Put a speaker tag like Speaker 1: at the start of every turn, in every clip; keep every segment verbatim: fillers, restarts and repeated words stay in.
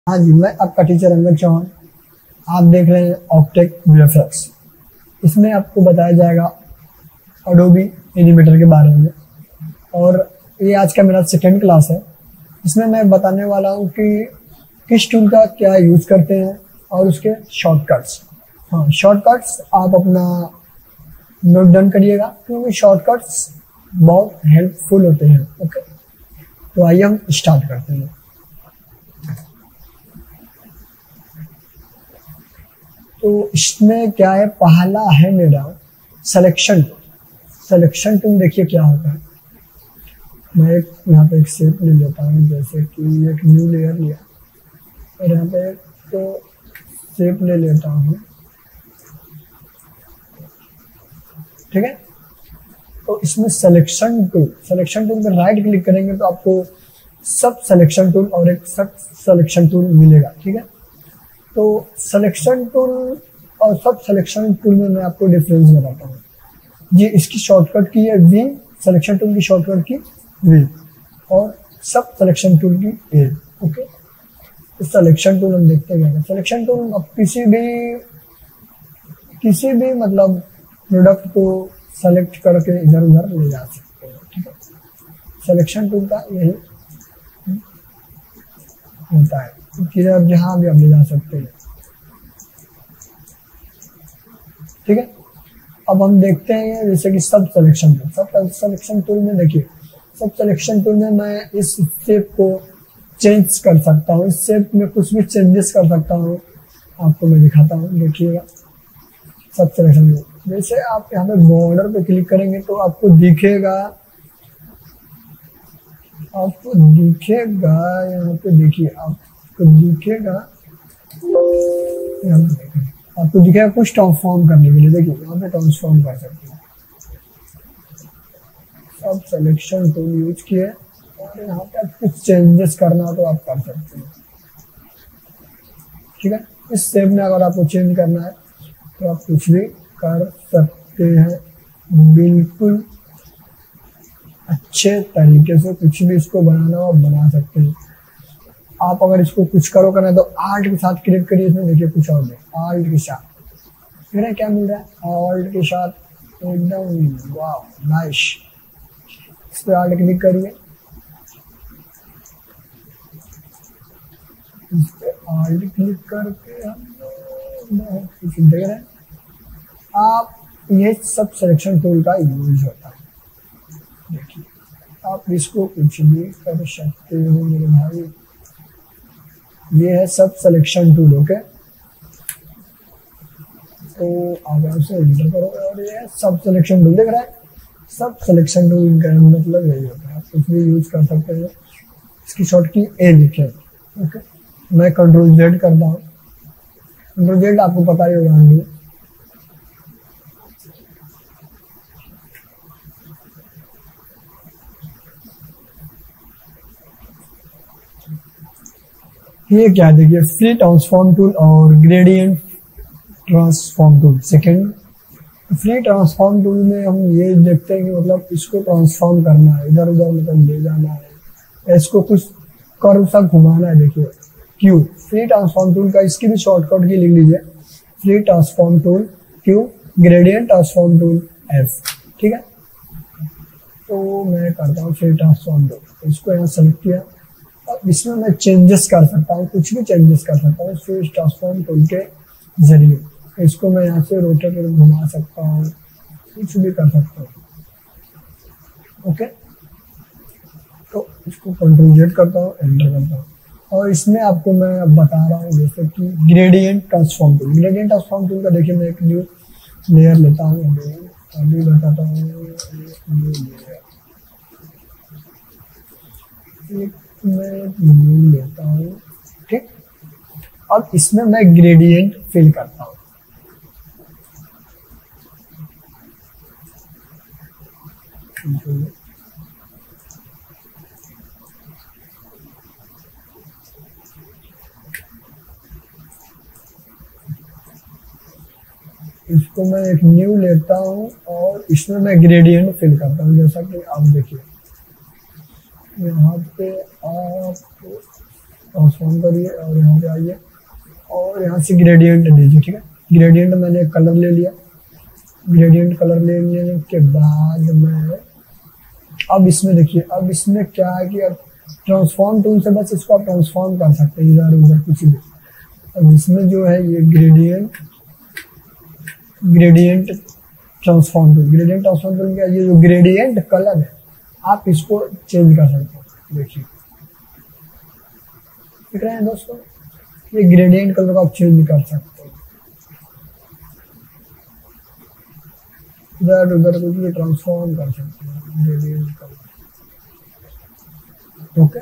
Speaker 1: हाँ जी, मैं आपका टीचर अंगद चौहान। आप देख रहे हैं ऑक्टेक वीएफएक्स। इसमें आपको बताया जाएगा एडोबी एनिमेटर के बारे में, और ये आज का मेरा सेकेंड क्लास है। इसमें मैं बताने वाला हूँ कि किस टूल का क्या यूज़ करते हैं और उसके शॉर्टकट्स। हाँ, शॉर्टकट्स आप अपना नोट डाउन करिएगा क्योंकि शॉर्टकट्स बहुत हेल्पफुल होते हैं। ओके, तो आइए हम स्टार्ट करते हैं। तो इसमें क्या है, पहला है मेरा सिलेक्शन टूल। सिलेक्शन टूल देखिए क्या होता है। मैं एक यहाँ पे एक शेप ले लेता हूँ, जैसे कि एक न्यू लेयर लिया और यहाँ पे एक तो शेप ले लेता हूँ। ठीक है, तो इसमें सिलेक्शन टूल सिलेक्शन टूल में राइट क्लिक करेंगे तो आपको सब सिलेक्शन टूल और एक सब सिलेक्शन टूल मिलेगा। ठीक है, तो सिलेक्शन टूल और सब सिलेक्शन टूल में मैं आपको डिफरेंस बताता हूँ। ये इसकी शॉर्टकट की है वी, सिलेक्शन टूल की शॉर्टकट की वी, और sub selection tool key A. Okay, तो सिलेक्शन टूल हम देखते हैं। सिलेक्शन टूल आप किसी भी किसी भी मतलब प्रोडक्ट को सेलेक्ट करके इधर उधर ले जा सकते हैं। ठीक है, सिलेक्शन टूल का यही होता है, किधर जहां भी आप ले जा सकते हैं। ठीक है, अब हम देखते हैं जैसे कि sub selection tool. Sub selection tool में देखिए, सब सिलेक्शन टूल में मैं इस शेप को चेंज कर सकता हूँ, इस शेप में कुछ भी चेंजेस कर सकता हूँ। आपको मैं दिखाता हूँ, देखिएगा सब सिलेक्शन टूल। जैसे आप यहाँ पे बॉर्डर पे क्लिक करेंगे तो आपको दिखेगा आपको दिखेगा यहाँ पे देखिए आपको दिखेगा यहाँ पे देखिए आपको दिखेगा कुछ ट्रांसफॉर्म करने के लिए। देखिए यहाँ पे ट्रांसफॉर्म कर सकते हैं। सब सिलेक्शन टूल यूज किए और यहाँ पे आप कुछ चेंजेस करना हो तो आप कर सकते हैं। ठीक है, इस शेप में अगर आपको चेंज करना है तो आप कुछ भी कर सकते हैं, बिल्कुल अच्छे तरीके से कुछ भी इसको बनाना हो आप बना सकते हैं। आप अगर इसको कुछ करो करना है तो आल्ट के साथ क्लिक करिए। इसमें देखिए कुछ और नहीं, आल्ट के साथ फिर क्या मिल रहा है, आल्ट के साथ एकदम वाव नाइस। इस पर आल्ट क्लिक करिए, इस पे आल्ट क्लिक करके हम बहुत कुछ देख रहे हैं। आप ये सब सिलेक्शन टूल का यूज होता है। देखिए आप इसको कुछ भी कर सकते हो मेरे भाई। ये है सब सिलेक्शन टूल। ओके, तो आप यहाँ से एंटर करो और ये सब सिलेक्शन टूल दिख रहा है। सब सिलेक्शन टूल का मतलब यही होता है, आप कुछ भी यूज कर सकते हो। इसकी शॉर्ट की ए लिखे। ओके, मैं कंट्रोल जेड करता हूँ। कंट्रोल जेड आपको पता ही होगा। ये क्या देखिए, फ्री ट्रांसफॉर्म टूल और gradient transform tool. Second, free transform tool में हम ये देखते हैं कि मतलब इसको ट्रांसफॉर्म करना है, इधर उधर मतलब ले जाना है, इसको कुछ कर्व सा घुमाना है। देखिए क्यू, फ्री ट्रांसफॉर्म टूल का इसकी भी शॉर्टकट की लिख लीजिए, free transform tool Q, gradient transform tool F. ठीक है, तो मैं करता हूँ फ्री ट्रांसफॉर्म टूल, इसको यहाँ सेलेक्ट किया। इसमें मैं चेंजेस कर सकता हूँ, कुछ भी चेंजेस कर सकता हूँ फ्री ट्रांसफॉर्म टूल के जरिए। इसको मैं यहाँ से रोटेट कर घुमा सकता हूँ, कुछ भी कर सकता हूँ। ओके, तो इसको कंट्रोल जेड करता हूँ, एंटर करता हूँ। और इसमें आपको मैं बता रहा हूँ जैसे कि gradient transform tool. Gradient transform tool का देखिए, मैं एक न्यू लेयर लेता हूँ, अभी अभी बताता हूँ। न्यू लेयर मैं न्यू लेता हूँ। ठीक, अब इसमें मैं ग्रेडियंट फिल करता हूँ। इसको मैं एक न्यू लेता हूँ और इसमें मैं ग्रेडियंट फिल करता हूँ। जैसा कि आप देखिए यहाँ पे आप ट्रांसफॉर्म करिए और यहाँ पे आइए और यहाँ से ग्रेडियंट लीजिए। ठीक है, ग्रेडियंट मैंने कलर ले लिया। ग्रेडियंट कलर ले लेने के बाद मैं अब इसमें देखिए, अब इसमें क्या है कि अब ट्रांसफॉर्म टूल से बस इसको आप ट्रांसफॉर्म कर सकते हैं इधर उधर कुछ भी। अब इसमें जो है ये gradient gradient transform tool gradient transform tool का ये जो ग्रेडियंट कलर है आप इसको चेंज कर सकते हैं। देखिए दिख रहे हैं दोस्तों, ये ग्रेडियंट कलर को आप चेंज कर सकते हैं, इधर उधर कुछ भी ट्रांसफॉर्म कर सकते हैं ग्रेडियंट कलर। ओके,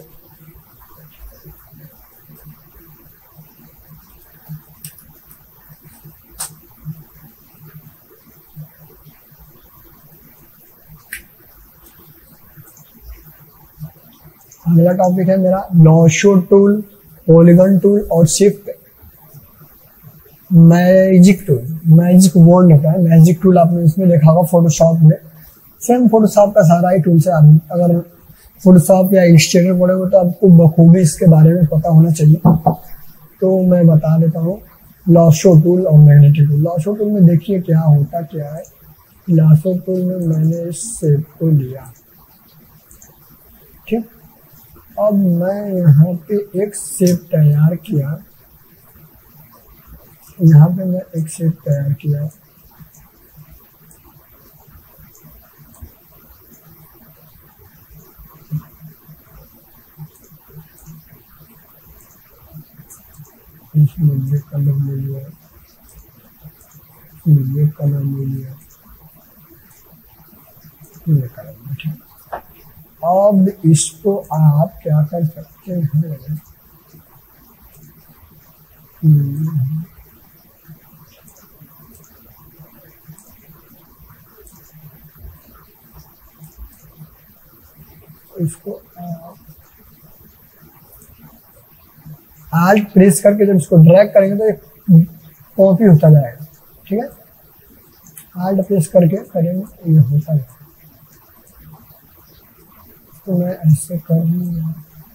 Speaker 1: अगला टॉपिक है मेरा लाशो टूल, पॉलीगन टूल और shift magic tool. Magic wand होता है, मैजिक टूल आपने इसमें देखा होगा फोटोशॉप में। सेम फोटोशॉप का सारा ही टूल से अगर फोटोशॉप या इलस्ट्रेटर पढ़ोगे तो आपको बखूबी इसके बारे में पता होना चाहिए। तो मैं बता देता हूँ लाशो टूल और मैग्नेटिक टूल। लाशो टूल में देखिए क्या होता क्या है। लाशो टूल में मैंने इस शेप को लिया, ठीक। अब मैं यहाँ पे एक शेप तैयार किया, यहाँ पे मैं एक शेप तैयार किया। इसमें ये कलर ले लिया, ये कलर ले लिया, ये कलर ले लिया। अब इसको आप क्या कर सकते हैं, इसको आप आल्ट प्रेस करके जब इसको ड्रैग करेंगे तो एक कॉपी होता जाएगा, ठीक है। आल्ट प्रेस करके करेंगे ये होता जाएगा। तो मैं ऐसे कर लूँगा।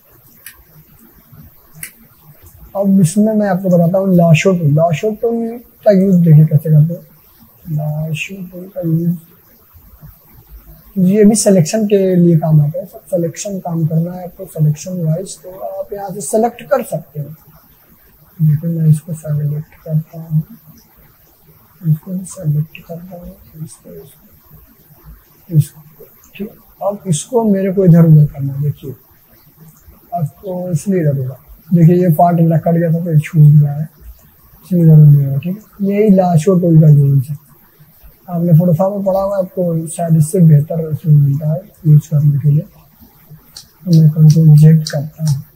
Speaker 1: अब इसमें मैं आपको बताता हूँ लाशो टूल। लाशो टूल का यूज देखिए कैसे करते हैं। लाशो टूल का यूज ये भी सिलेक्शन के लिए काम आता है। सब सिलेक्शन काम करना है आपको सिलेक्शन वाइज, तो आप यहाँ से सेलेक्ट कर सकते हैं। देखिए मैं इसको सेलेक्ट करता हूँ, इसको सेलेक्ट करता हूँ, इसको इसको इसको ठीक। अब इसको मेरे को इधर उधर करना है। देखिए आपको इसलिए इधर होगा, देखिए ये पार्ट मेरा कट गया था तो ये छूट रहा है, इसलिए इधर उधर होगा, ठीक है। यही लाशो टूल का यूज है। आपने फोटोशॉप में पढ़ा हुआ, आपको शायद इससे बेहतर उसमें मिलता है यूज करने के लिए। तो मैं कंट्रोल जेड करता हूँ।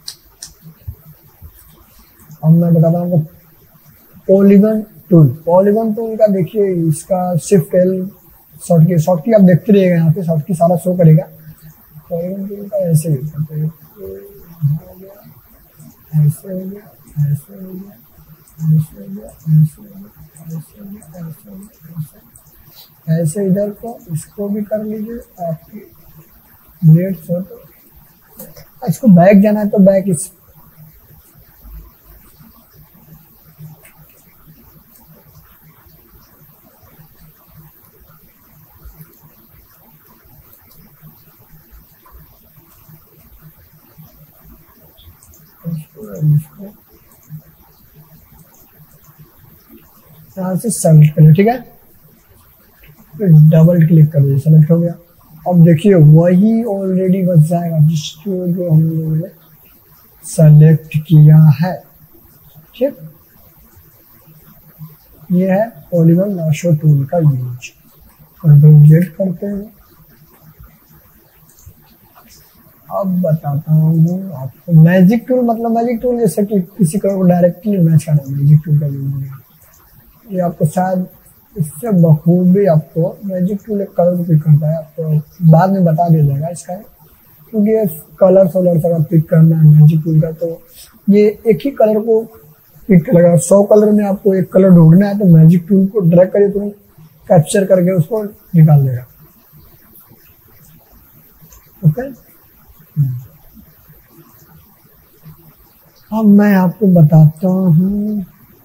Speaker 1: अब मैं बताता हूँ पॉलीगन टूल। पॉलीगन टूल का देखिए इसका shift L short key short key आप देखते रहिएगा, यहाँ पे शॉर्ट की सारा शो करेगा। पॉलीगन टूल का ऐसे यूज करते हैं, ऐसे हो गया, ऐसे हो गया, ऐसे हो गया, ऐसे हो गया, ऐसे हो गया, ऐसे हो गया, ऐसे ऐसे इधर को इसको भी कर लीजिए। आपकी ब्लेड हो तो इसको बैक जाना है तो बैक इस यहाँ से सेलेक्ट करिए, ठीक है। डबल क्लिक कर दीजिए, सेलेक्ट हो गया। अब देखिए वही ऑलरेडी बच जाएगा जिसको जो हम लोगों ने सेलेक्ट किया है, ठीक। ये है पॉलीगन लाशो टूल का यूज। कंट्रोल जेड करते हैं। अब बताता हूँ आपको मैजिक टूल। मतलब मैजिक टूल जैसे कि किसी कलर को डायरेक्टली मैच करना, मैजिक टूल का यूज। ये आपको शायद इससे बखूबी आपको मैजिक टूल एक कलर को पिक करता है, आपको बाद में बता दिया जाएगा इसका, क्योंकि ये कलर वलर अगर पिक करना है मैजिक टूल का तो ये एक ही कलर को पिक करेगा। सौ कलर में आपको एक कलर ढूंढना है तो मैजिक टूल को ड्रैग करिए तो कैप्चर करके उसको निकाल देगा, ओके। अब मैं आपको बताता हूँ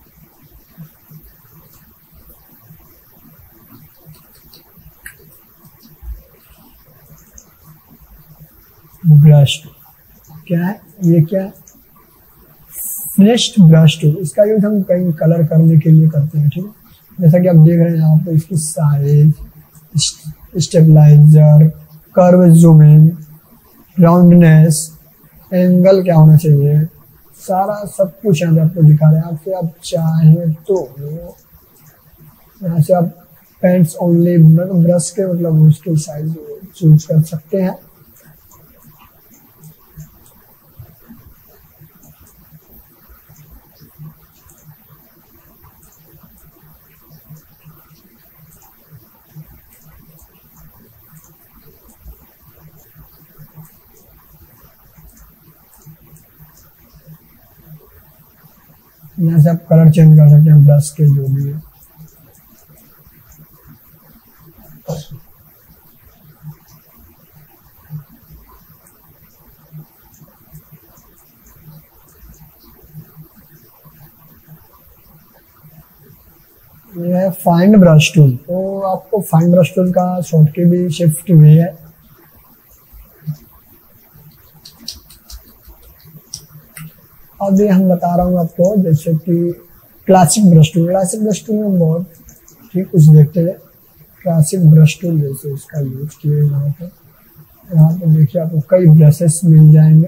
Speaker 1: ब्रश क्या है, ये क्या है, फिनिश्ड ब्रश टूल। इसका यूज हम कहीं कलर करने के लिए करते हैं, ठीक है। जैसा कि आप देख रहे हैं यहाँ पे इसकी size, stabilizer, curve, zoom in, roundness, angle क्या होना चाहिए, सारा सब कुछ यहाँ पे आपको दिखा रहे हैं। आपसे आप चाहें तो यहाँ से आप पेंट्स ओनली मतलब ब्रश के मतलब उसके साइज चूज कर सकते हैं। यहाँ से आप कलर चेंज कर सकते हैं ब्रश के जो भी है। ये है फाइंड ब्रश टूल। तो आपको फाइंड ब्रश टूल का शॉर्टकट भी शिफ्ट हुई है। अभी हम बता रहा हूँ आपको, जैसे कि classic brush tool. Classic brush tool में बहुत ठीक कुछ देखते हैं। क्लासिक ब्रश टूल जैसे इसका यूज किए यहाँ पे यहाँ पे देखिए आपको कई ब्रशेस मिल जाएंगे।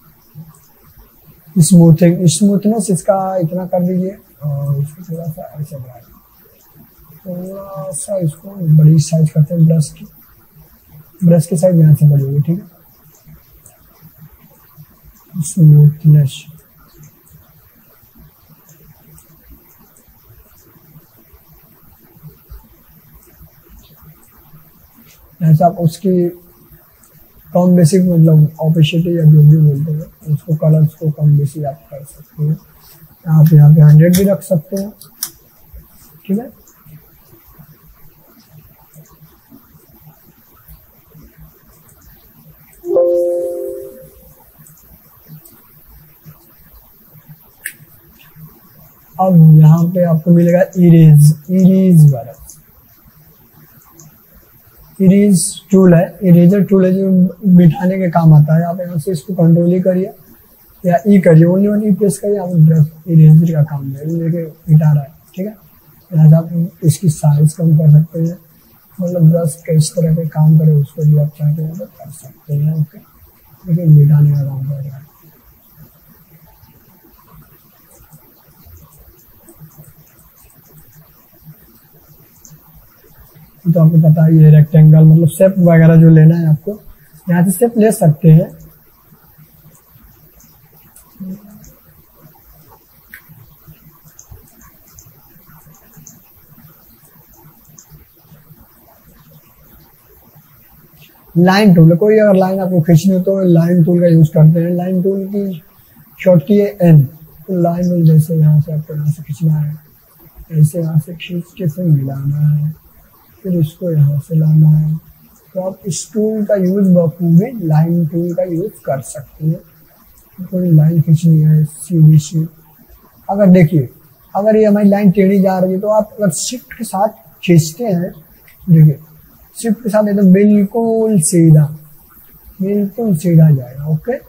Speaker 1: स्मूथिंग, स्मूथनेस इसका इतना कर दीजिए और इसको थोड़ा सा ऐसा बढ़ा थोड़ा सा इसको बड़ी साइज करते हैं ब्रश की। ब्रश की साइज यहाँ से बड़ी होगी, ठीक है। स्मूथनेस ऐसा आप उसकी कम बेसिक मतलब ऑपेसिटी या जो भी बोलते हैं उसको कलर्स को कम बेसिक आप कर सकते हैं। आप यहाँ पे हंड्रेड भी रख सकते हैं, ठीक है। अब यहाँ पे आपको मिलेगा इरेज, इरेज वाला इरेज टूल है। इरेजर टूल है जो मिटाने के काम आता है। आप यहाँ से इसको कंट्रोल ही करिए या ई करिए, ओनली वन ई प्रेस करिए, आप ब्रश इरेजर का काम है लेके मिटा रहा है, ठीक है। यहाँ से आप इसकी साइज कम कर सकते हैं, मतलब ब्रश किस तरह के काम करे उसको भी आप चाहते हैं तो कर सकते हैं, ओके। लेकिन मिटाने का काम कर रहा है। तो आपको पता है ये रेक्टेंगल मतलब शेप वगैरह जो लेना है आपको यहाँ से शेप ले सकते हैं। लाइन टूल, कोई अगर लाइन आपको खींचनी हो तो लाइन टूल का यूज करते हैं। लाइन टूल की शॉर्ट की है एन। तो लाइन टूल जैसे यहाँ से आपको यहाँ से खींचना है, ऐसे यहाँ से खींच के फिर मिलाना है, फिर इसको यहाँ से लाना है। तो आप इस टूल का यूज बखूबी लाइन टूल का यूज कर सकते हैं। कोई लाइन खींचनी है सीधी सी, अगर देखिए अगर ये हमारी लाइन टेढ़ी जा रही है तो आप अगर शिफ्ट के साथ खींचते हैं, देखिए शिफ्ट के साथ एकदम बिल्कुल सीधा बिल्कुल सीधा जाएगा, okay.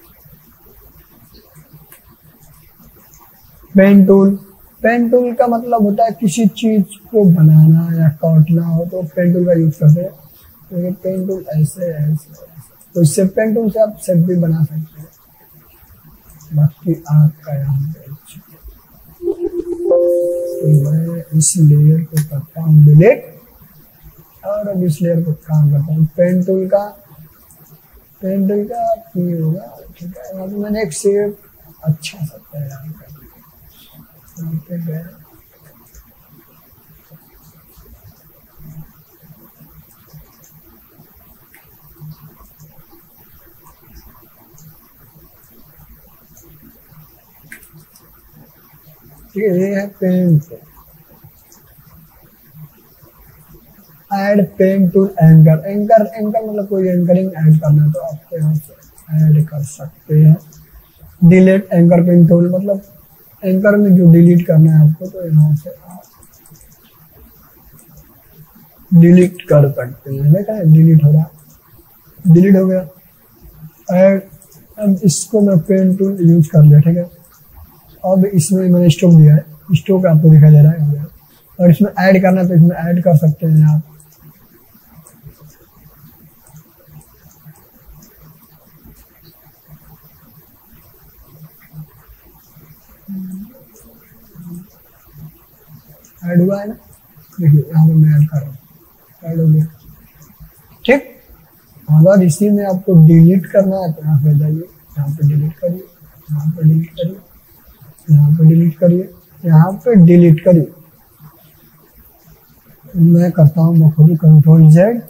Speaker 1: Pen tool, pen tool का मतलब होता है किसी चीज को बनाना या काटना हो तो पेन टूल का यूज करते हैं। तो पेन टूल ऐसे ऐसे ऐसे तो इससे पेन टूल से आप शेप भी बना सकते हैं। बाकी आपका यहाँ पे तो मैं इस लेयर को करता हूँ डिलीट और अब इस लेयर को काम करता हूँ। पेन टूल का पेन टूल का ये होगा, ठीक है। यहाँ पे मैंने एक शेप अच्छा सा तैयार कर गया। ठीक है, ये है pen tool. Add pen tool anchor, anchor anchor मतलब कोई एंकरिंग ऐड करना है तो आप यहाँ से ऐड कर सकते हैं। डिलीट एंकर पिन टूल, मतलब एंकर में जो डिलीट करना है आपको तो यहाँ से आप डिलीट कर सकते हैं। देखा है डिलीट हो रहा है, डिलीट हो गया। एंड अब इसको मैं पेन टूल यूज कर लिया, ठीक है। अब इसमें मैंने स्टोक दिया है, स्टोक आपको दिखाई दे रहा है, और इसमें ऐड करना है तो इसमें ऐड कर सकते हैं आप। ऐड हुआ है ना, देखिए यहाँ पे मैं ऐड कर रहा हूँ, ऐड हो गया, ठीक। अगर इसी में आपको डिलीट करना है तो यहाँ पे जाइए, यहाँ पे डिलीट करिए, यहाँ पे डिलीट करिए, यहाँ पे डिलीट करिए, यहाँ पे डिलीट करिए। मैं करता हूँ मैं खुद ही कंट्रोल जेड।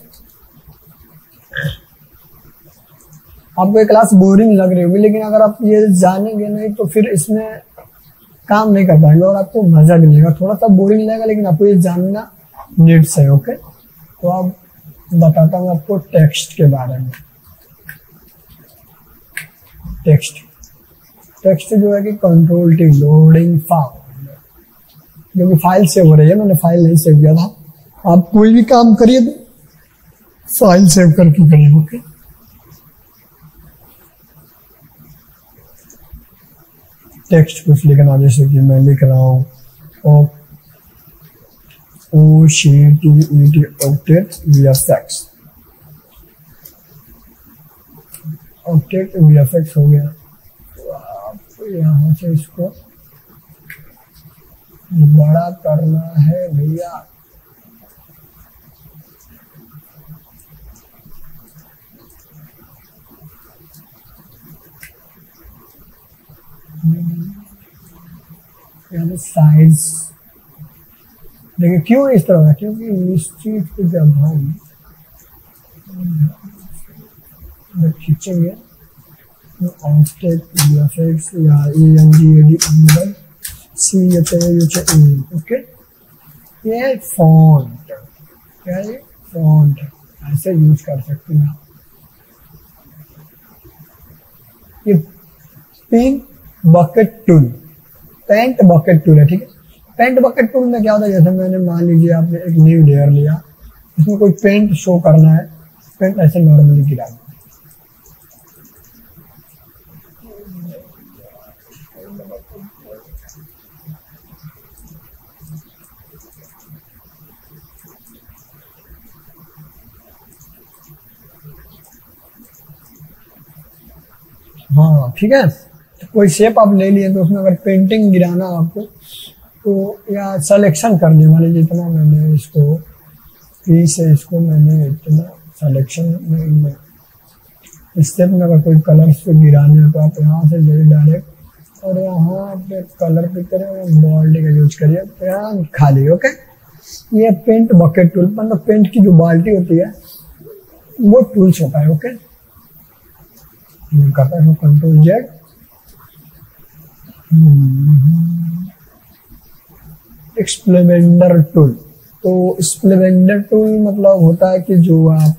Speaker 1: आपको ये क्लास बोरिंग लग रही होगी, लेकिन अगर आप ये जानेंगे नहीं तो फिर इसमें काम नहीं कर पाएंगे और आपको मजा भी नहीं आएगा। थोड़ा सा बोरिंग लगेगा लेकिन आपको ये जानना नीड्स है, ओके। तो आप बताता हूँ आपको टेक्स्ट के बारे में। टेक्स्ट टेक्स्ट जो है कि कंट्रोल टी लोडिंग फाइल, जो कि फाइल सेव हो रही है, मैंने फाइल नहीं सेव किया था। आप कोई भी काम करिए तो फाइल सेव करके करिए, ओके। टेक्स्ट कुछ लिखना, जैसे कि मैं लिख रहा हूँ O C T E T octet V F X, octet V F X हो गया। तो आप यहाँ से इसको बड़ा करना है भैया, यहाँ साइज देखिए क्यों इस तरह है, क्योंकि इस चीज को जब हम खींचेंगे तो ऑब्जेक्ट ग्राफिक्स या A N G A D angle C H H A, okay. ये फॉन्ट, क्या है फॉन्ट, ऐसे यूज कर सकते हैं आप। ये pink bucket tool, paint bucket tool है, ठीक है। पेंट बकेट टूल में क्या होता है, जैसे मैंने मान लीजिए आपने एक न्यू लेयर लिया, इसमें कोई पेंट शो करना है, पेंट ऐसे नॉर्मली गिरा दो, हाँ ठीक है। कोई शेप आप ले लिए तो उसमें अगर पेंटिंग गिराना आपको तो या सिलेक्शन करने वाले, जितना मैंने इसको पी से इसको मैंने इतना सिलेक्शन में स्टेप में अगर कोई कलर से गिराने है तो आप यहाँ से जाइए डायरेक्ट और यहाँ पे कलर पिक करें और बाल्टी का यूज करिए, तो यहाँ खाली, ओके। ये पेंट बकेट टूल, मतलब पेंट की जो बाल्टी होती है वो टूल्स होता है, ओके। करता हूँ कंट्रोल जेड, एक्सप्लेंडर टूल। तो एक्सप्लेंडर टूल मतलब होता है कि जो आप,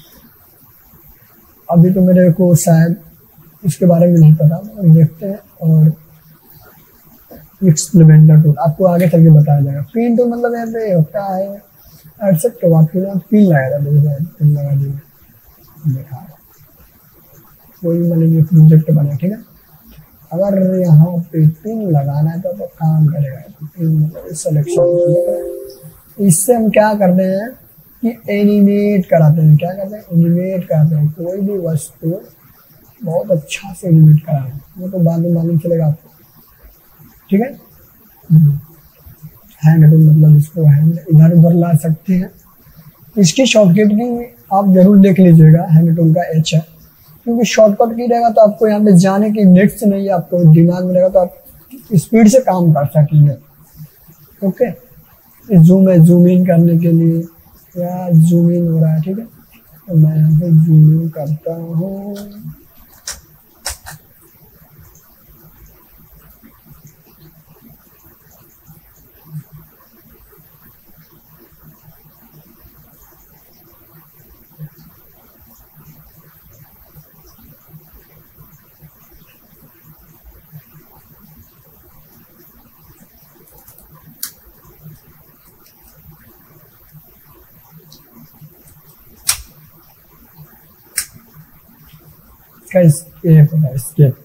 Speaker 1: अभी तो मेरे को शायद इसके बारे में नहीं पता, देखते हैं। और एक्सप्लेंडर टूल आपको आगे चल के बताया जाएगा। पिन टूल मतलब यहाँ पे होता है एक्सेप्ट तो आपके लिए पिन लगाया था, पिन लगा दिया, देखा कोई मतलब प्रोजेक्ट बना, ठीक है। अगर यहाँ पे पिन लगाना है तो, तो काम करेगा, तो पिन मतलब सिलेक्शन। इससे हम क्या करते हैं कि एनिमेट कराते हैं, क्या करते हैं एनिमेट कराते हैं, कोई भी वस्तु बहुत अच्छा से एनिमेट कराते हैं, वो तो बाद में मालूम चलेगा आपको, ठीक है। हैंड टूल मतलब इसको हैंड इधर उधर ला सकते हैं। इसकी शॉर्टकट की आप जरूर देख लीजिएगा, हैंड टूल का एच है, क्योंकि शॉर्टकट की रहेगा तो आपको यहाँ पे जाने की नेट से नहीं, आपको दिमाग में रहेगा तो आप स्पीड से काम कर सकेंगे, ओके। जूम है, जूम इन करने के लिए या जूम इन हो रहा है, ठीक है। तो मैं यहाँ पे जूम इन करता हूँ, इसका स्केप होता है, स्केप।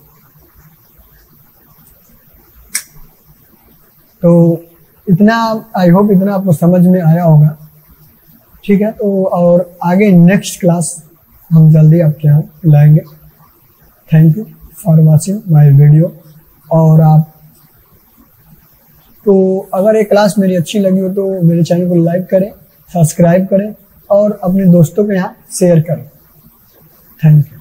Speaker 1: तो इतना, आई होप इतना आपको समझ में आया होगा। ठीक है, तो और आगे नेक्स्ट क्लास हम जल्दी आपके यहाँ लाएंगे। Thank you for watching my video. और आप तो अगर ये क्लास मेरी अच्छी लगी हो तो मेरे चैनल को लाइक करें, सब्सक्राइब करें और अपने दोस्तों के यहाँ शेयर करें। Thank you.